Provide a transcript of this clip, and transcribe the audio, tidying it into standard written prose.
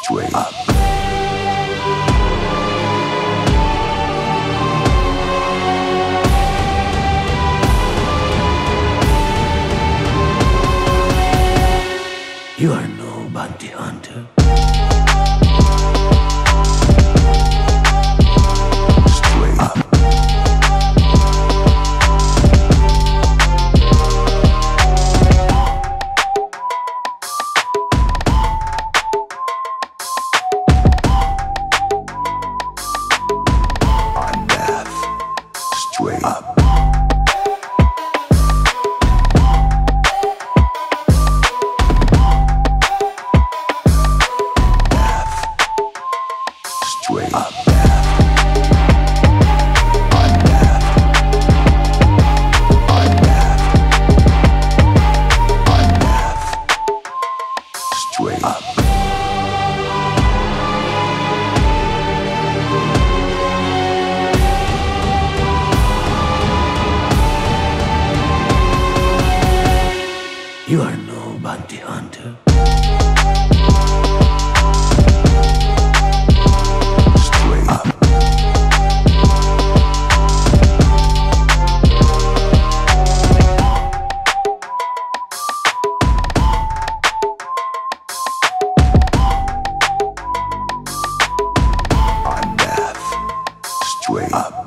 Straight up. You are no bounty hunter. Straight up. On death. Straight up. Straight up. On death. On death. On death. Straight up. You are no bounty hunter. Straight up. On death. Straight up.